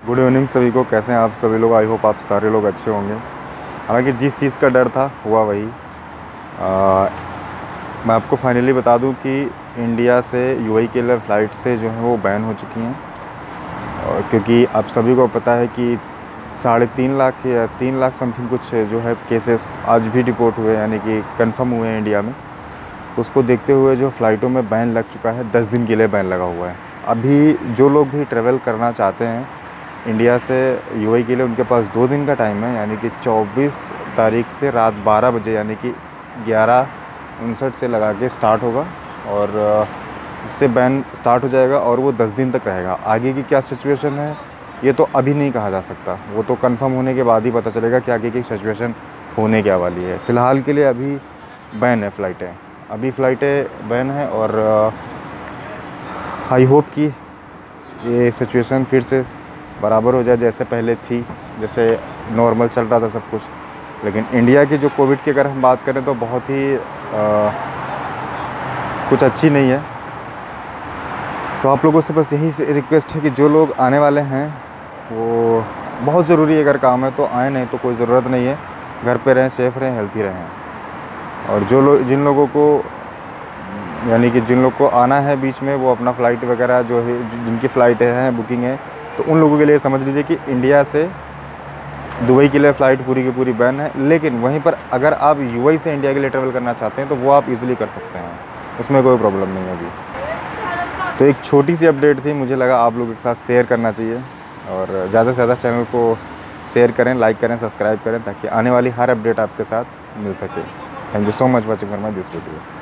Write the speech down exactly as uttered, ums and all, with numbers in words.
Good evening सभी को। कैसे हैं आप सभी लोग? आई होप आप सारे लोग अच्छे होंगे। हालांकि जिस चीज़ का डर था हुआ वही। आ, मैं आपको फाइनली बता दूं कि इंडिया से यूएई के लिए फ़्लाइट से जो है वो बैन हो चुकी हैं। और क्योंकि आप सभी को पता है कि साढ़े तीन लाख या तीन लाख समथिंग कुछ जो है केसेस आज भी रिपोर्ट हुए, यानी कि कंफर्म हुए हैं इंडिया में। तो उसको देखते हुए जो फ़्लाइटों में बैन लग चुका है, दस दिन के लिए बैन लगा हुआ है। अभी जो लोग भी ट्रैवल करना चाहते हैं इंडिया से यूएई के लिए, उनके पास दो दिन का टाइम है, यानी कि चौबीस तारीख से रात बारह बजे यानी कि ग्यारह उनसठ से लगा के स्टार्ट होगा और इससे बैन स्टार्ट हो जाएगा और वो दस दिन तक रहेगा। आगे की क्या सिचुएशन है ये तो अभी नहीं कहा जा सकता, वो तो कंफर्म होने के बाद ही पता चलेगा कि आगे की सिचुएशन होने क्या वाली है। फ़िलहाल के लिए अभी बैन है फ़्लाइटें, अभी फ़्लाइटें बैन है और आई होप कि ये सिचुएशन फिर से बराबर हो जाए जैसे पहले थी, जैसे नॉर्मल चल रहा था सब कुछ। लेकिन इंडिया की जो कोविड की अगर हम बात करें तो बहुत ही आ, कुछ अच्छी नहीं है। तो आप लोगों से बस यही रिक्वेस्ट है कि जो लोग आने वाले हैं वो बहुत ज़रूरी है, अगर काम है तो आए, नहीं तो कोई ज़रूरत नहीं है। घर पे रहें, सेफ़ रहें, हेल्थी रहें। और जो लोग जिन लोगों को यानी कि जिन लोग को आना है बीच में, वो अपना फ़्लाइट वगैरह जो है, जिनकी फ़्लाइट है बुकिंग है, तो उन लोगों के लिए समझ लीजिए कि इंडिया से दुबई के लिए फ़्लाइट पूरी की पूरी बैन है। लेकिन वहीं पर अगर आप यूएई से इंडिया के लिए ट्रैवल करना चाहते हैं तो वो आप इजीली कर सकते हैं, उसमें कोई प्रॉब्लम नहीं है अभी। तो एक छोटी सी अपडेट थी, मुझे लगा आप लोगों के साथ शेयर करना चाहिए। और ज़्यादा से ज़्यादा चैनल को शेयर करें, लाइक करें, सब्सक्राइब करें, ताकि आने वाली हर अपडेट आपके साथ मिल सके। Thank you so much watching for my this video.